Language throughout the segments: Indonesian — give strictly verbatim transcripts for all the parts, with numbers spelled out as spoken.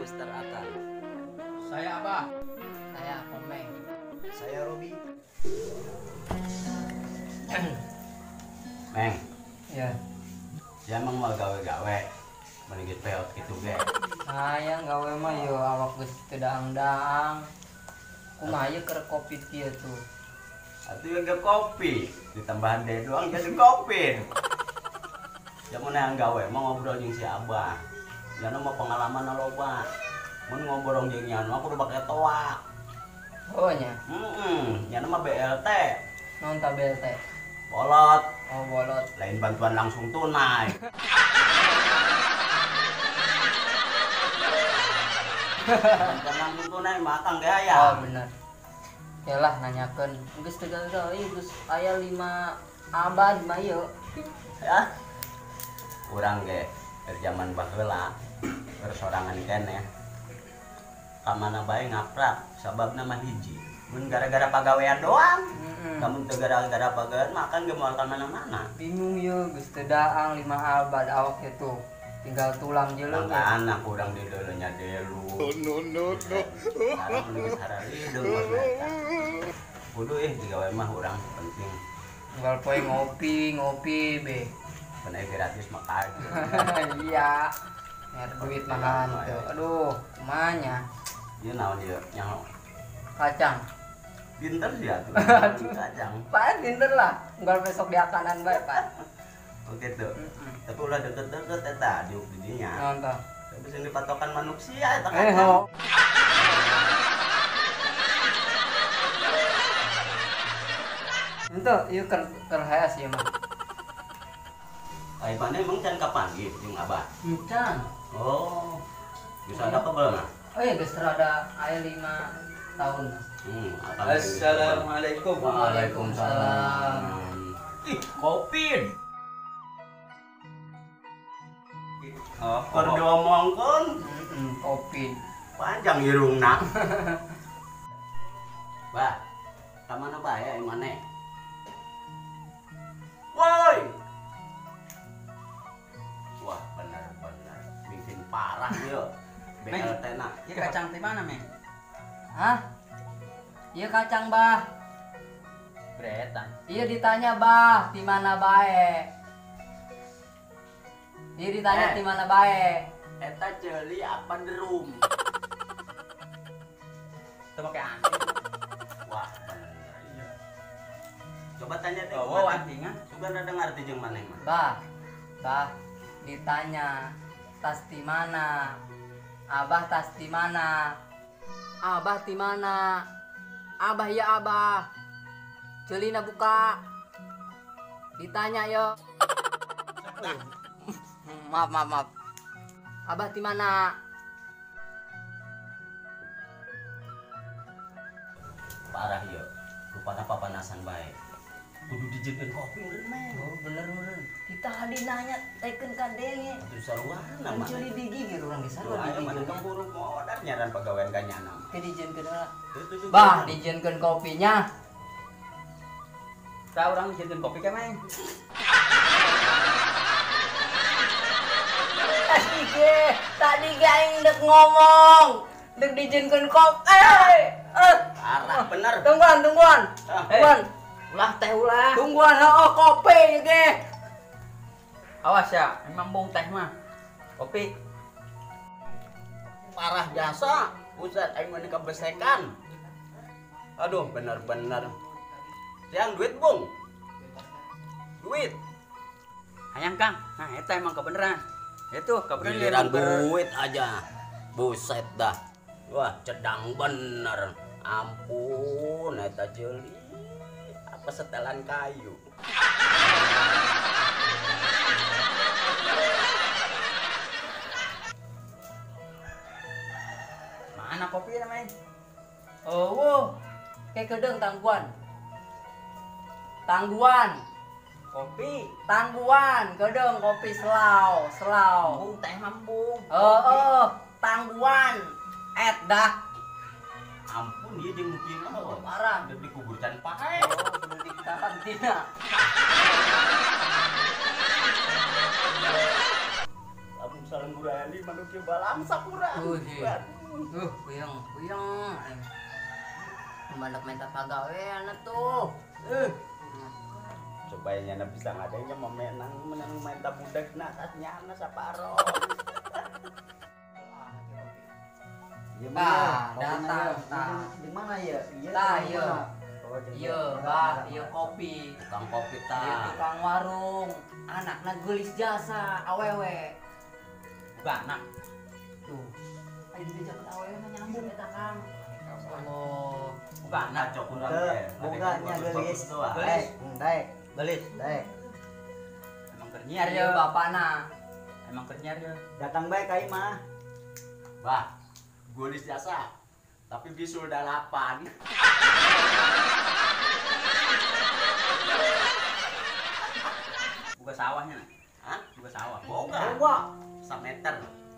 Mister Akan. Saya Abah. Saya Komeng. Saya Robi. Meng, Ya. ya emang mau gawe-gawe menigit peot gitu ge. Saya gawe mah yo awak geus teu daang-daang. Kumaha ye keur kopi kieu tuh. Atuh juga kopi, ditambahan deh doang jadi kopi. Jamun yang gawe mau ngobrol jeung si Abah. Jana mah pengalaman loba. Mun ngobrol jeung nya mah kudu pake toa. Oh nya. Heeh, nya mah B L T. Naon ta B L T? Bolot, Oh bolot. lain bantuan langsung tunai. Bantuan langsung tunai mah Kang ge Oh aya. bener. Yalah nanyakeun. Geus teu gawe geus aya lima abad mah ieu. Ya. Urang ge dari zaman baheula bersorangan keneh. Ka mana bae ngaprak sababna mah hiji. Mun gara-gara pagawean doang. Heeh. Kamu teu gara-gara pagawean makan ge moal ka mana-mana. Bingung ye geus teu daang lima abad awak itu. Tinggal tulang jelema. Langka anak urang di deuleunya delu. No no no. Sareng geus hararideung bos eta. Kudu eh digawe mah urang penting. Tinggal poe ngopi, ngopi be. Bener gratis mah kageu. Iya. Nyer duit makan tuh. Aduh, kumanya. Ieu naon ieu? Nyaho. Kacang. Pinter sih atuh. Kacang. Pan pinter lah. Unggal besok diakanan bae, Pan. Oke tuh. Heeh. Tapi ulah deket-deket eta diuk di dinya. Naon tah? Tapi sing dipatokan manusia eta Eh, kacang. ho. Ente, ieu keur keur hayas ieu mah. Ai mana emang can kapanggih jeung Abah? Encan. Oh. Bisa ada apa belum? Oh iya, geus rada aya lima tahun. Hmm, Assalamualaikum. Waalaikumsalam. Ih, kopi. Oh, Keur diomongkeun Heeh, kopi. panjang irungna. Bah, ka mana bae ai maneh? Woi. Wah, benar-benar bikin parah yeuh. B L T-na. Ini kacang di mana, Meng? Hah? Iya kacang, Bah. Bretan. Iya ditanya, Bah, di mana bae? Iya ditanya Eh. di mana bae? Eta ceuli apa derum? Itu pakai anting. Wah, bener iya. Coba tanya teh. Oh, wow, antingnya. Sugan ada ngarti jeung maneh mah. Bah, Bah, ditanya tas di mana? Abah tas di mana? Abah di mana? Abah ya Abah. Celina buka. Ditanya yo. Maaf, maaf, maaf. Abah di mana? Parah ieu. Rupana papanasan bae. Kudu dijieun kopi meureun meh. Oh, bener bener. Kita hadi nanya teken kadenge. Atuh saruana mah. Mencuri di gigi urang geus Lu aya mana keburu modal nyaran pagawean kanyana. Ke dijieunkeun heula. Itu juga. Bah, dijieunkeun kopinya. Tahu orang bikin kopi kan, Meng? Tadi ge, tadi ge aing dek ngomong. Dek dijieunkeun kopi. Eh, eh. Parah bener. Tungguan, tungguan. Ah, Tungguan. Ulah teh ulah. Tungguan heuh kopi ge. Awas ya, emang bong teh mah. Kopi. Parah jasa. Buset aing mah kebesekan. Aduh, bener-bener. Yang duit, Bung. Duit. Hayang Kang. Nah, eta emang kebenaran. Itu kebenaran Giliran emang ber- duit aja. Buset dah. Wah, cedang bener. Ampun, eta ceuli. Apa setelan kayu. Mana kopi namanya? Oh, wuh. Kayak kedeung tangguan. Tangguan. Kopi. Tangguan, kedeung kopi selau, selau. Bung teh mambung. Oh, oh, tangguan. Et dah. Ampun, ieu jeung mungkin Oh, parah. udah dikuburkan pae. Oh, kudu di karantina. Lamun sareng Surayani manuk kieu balang sapura. Uh, uh, puyeng, puyeng. Mandak minta pagawean tuh. Eh. Supaya nyana bisa ngadengnya memenang menang main budak na nyana saparo. Iya Tah, datang, tah. Di mana ya? Iya. Tah, di iya. mana? Oh, di Iya, mana? bah, iya kopi. Tukang kopi Iya ta. tukang warung. Anakna geulis jasa awewe. Banak. Tuh. Ayo dijaket awewe mah nyambung eta Kang. Oh, Banak. Kacok kurang Ke ya. bunganya gelis. Gelis. Gelis. Daek. Gelis. Daek. Emang kernyar iya ya. bapana. Emang kernyar ya. Datang baik kai mah. Bah, gulis jasa. Tapi bisul dalapan. Buka sawahnya. Hah? Buka sawah. Boga. Boga. Sameter.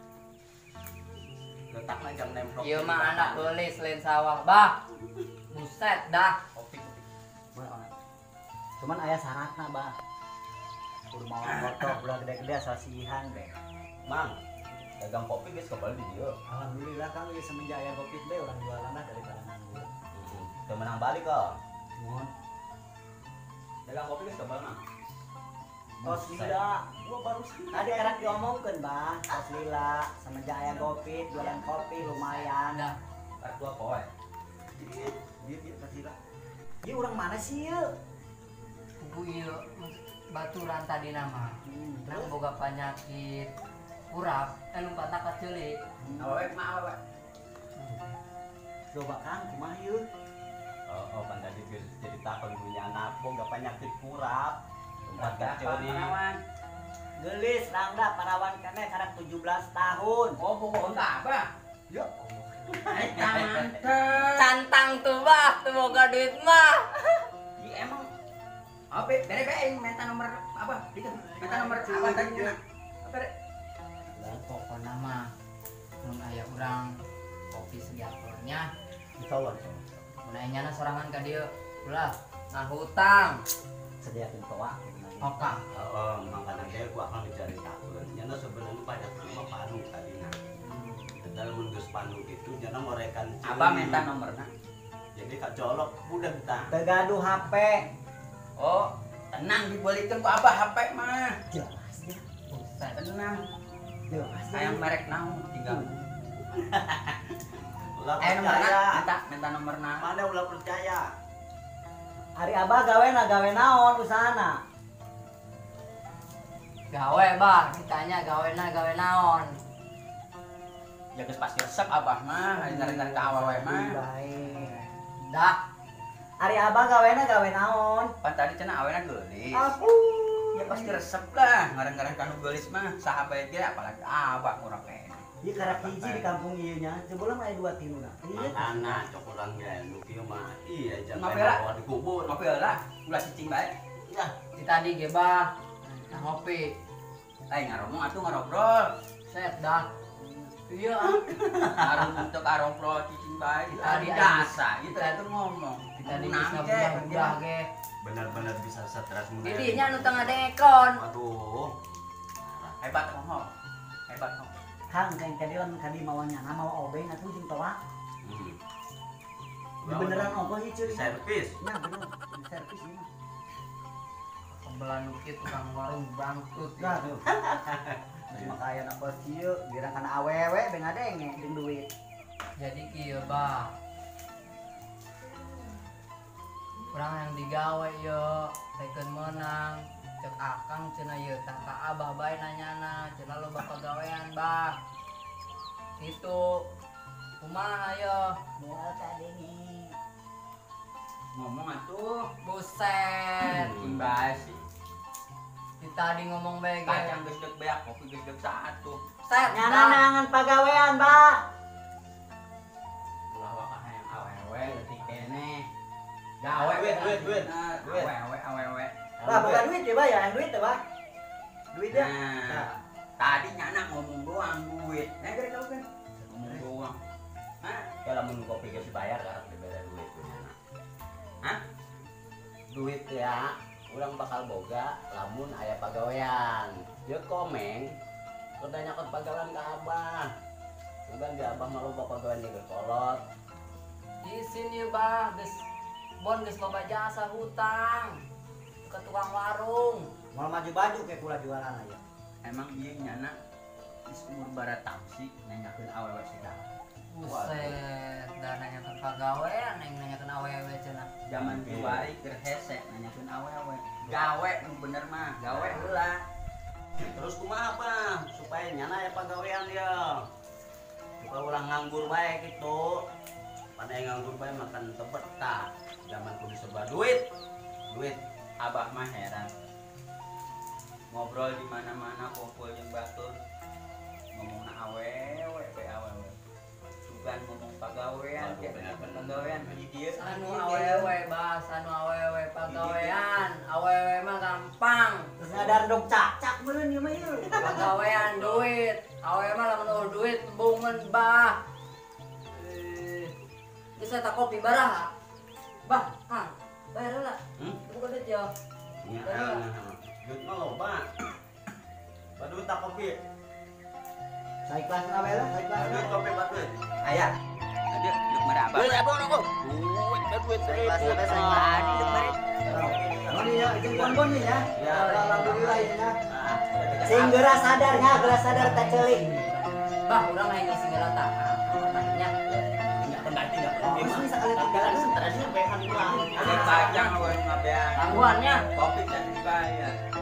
Letaknya jam nemplok. Iya mah anak geulis lain sawah, bah. Buset dah. Kopi kopi. Cuman aya syaratna, Bah. Kudu mau foto ulah gede-gede asal sihan deh. Mang, dagang kopi guys kembali di dia. Alhamdulillah Kang geus semenjak aya Covid teh urang jualan lah daripada nganggur. Teu menang balik kok. Nuhun. Dagang kopi guys kembali mah. Tos lila, gua baru tadi erak diomongkeun, Bah. Tos lila semenjak aya Covid jualan kopi lumayan. Dah. Tarik dua poe. Ieu ieu tos lila. Ieu urang mana sih ieu? Kubu ieu baturan tadi nama. Hmm, Nang terus boga penyakit urap, eh lumpatna kaceulik. Awewe mah awewe. coba Kang kumaha ieu? Oh, oh kan tadi geus ceritakeun punya anak boga penyakit kurap. Tempat kacau nih. Parawan. Geulis rangda parawan keneh karek tujuh belas tahun. Oh, bohong tak apa? Yo. Eta mantep. Cantang tuh bah, tuh boga duit mah. Iya emang. Apa bere bere minta nomor apa? Itu minta nomor apa tadi na? Apa bere? Dan pokoknya mah nun aya urang kopi segiaturnya. Insyaallah. Mun aya nyana sorangan ka dieu, ulah nah hutang. Sediakeun toa. Oka. Oh, makanya dia gua akan diceritakeun. Nyana sebenarnya banyak nama panu tadina. Dalam mundus panu itu nyana ngorekan Apa minta nomorna? Jadi kak colok udah kita. Tegaduh H P. Oh, tenang dibalikin ku abah H P mah. Jelas ya. Buset. Tenang. Jelas ya. Ayam merek naon tinggal. Ulah Eh nomorna percaya. minta minta nomorna. Mana ulah percaya. Hari Abah gawena gawe naon usahana? Gawe bah, ditanya gawena gawe naon. Ya geus pasti resep abah mah, hari-hari ka awewe mah. Baik. Dah, Hari Abah gawena gawe naon? Pan tadi cenah awena geulis. Aku. Ya pasti resep lah, ngareng-ngareng kanu geulis mah sahabat ge apalagi abah urang kene. Ieu karek hiji di kampung ieu nya, jebolan aya dua tiluna. Ieu Anak cok urang ge nu kieu mah. Iya jangan Ngopi lah. bawa dikubur. Ngopi lah, ulah cicing bae. Ya, di tadi ge bah. Nah ngopi. Lain ngaromong atuh ngarobrol. Set dah. Iya. Arum untuk arobrol cicing bae. Tadi Tadi dasa, gitu itu ngomong. Kita di Ngomong bisa nangke, budah ge. benar-benar bisa stres muda. Jadi nya nu tengah dekon. Aduh. Hebat ngomong. Hebat ngomong. Kang kain tadi lamun kadi mawanya nama mawa obeng atuh jeung toa. Hmm. Ini beneran ongkoh ieu cuy. Servis. Nah, bener. Di servis ieu mah. Kebelah nukit tukang warung bangkrut. Nah, tuh. Cuma kaya nak bos ieu, girang kana awewe beng adenge jeung duit. Jadi kieu bah. Kurang yang digawe yo, teken menang. Cek akang cenah ieu tah ka abah bae nanyana, cenah lo bapak gawean bah. Itu kumaha yo? Moal tadi nih. Ngomong atuh. Buset. Cicing bae sih. Di tadi ngomong bae ge. Kacang geus deuk beak, kopi geus deuk satu. Set Nyana dah. nangan pagawean, Mbak. Ulah wakah yang awewe leutik kene. Gawe Duit, duit, duit. Duit. Awewe awewe. Lah, bukan duit ya, Mbak ya, yang duit ya, Mbak. Duit ya. Nah, tadi nyana ngomong doang duit. Nah, kira kau kan ngomong doang. Hah? Ya lamun kopi geus dibayar karep dibere duit tuh nyana. Hah? Duit ya, urang bakal boga lamun aya pagawean. Ieu komeng Kudanya kan pagalan ke abah. Sugan di abah malu bapak pagalan di kolot. Isin ya bah, ges bon ges loba jasa hutang ke tukang warung. Mau maju baju kayak pula jualan aja. Emang iya nyana is umur barat taksi nanyakeun awewe sida. Buset, dan nanya ke pagawean, neng nanya ke awewe cenah. Zaman Oke. kuari keur hese nanyakeun awewe. Gawe nu bener mah, gawe heula. Terus kumaha apa? Supaya nyana ya pagawean dia. Supaya ulang nganggur baik gitu. Pada yang nganggur baik makan tebet tak. Zaman kudu serba duit. Duit. Abah mah heran. Ngobrol di mana-mana kumpul jeung batur. Ngomongna awewe we awewe. Sugan ngomong pagawean, Aduh, kayak bener-bener. pagawean di dieu. Anu awewe bahas, anu awewe pagawean, awewe mah gampang. Terus ngadar dong cacak beureun ieu mah ieu. Pagawean duit, awewe mah lamun eueuh duit bungeun bah. Eh, bisa tak kopi baraha? Bah, Kang, bayar heula. Hmm? Buka duit yo. Ya, nah, duit mah loba. Baduit tak kopi. Saya kelas awe lah, saya kelas. Baduit kopi baduit. Aya. Ada duk mara abah. Duit apa nunggu? Duit, baduit. Saya kelas sampai saya kelas. Duk mara. Oh iya, itu bon-bon nih ya. Ya. Alhamdulillah ini ya. Nah, Sing geura sadar nya, geura sadar teh ceulik. Bah, urang mah ngisi ngelata. Nya. nggak pengganti nggak pengganti. Terus bisa kali tiga Jalan kan? setelah sih behan pulang. Ada pajang awewe ngabean. Tangguhannya Kopi tadi dibayar.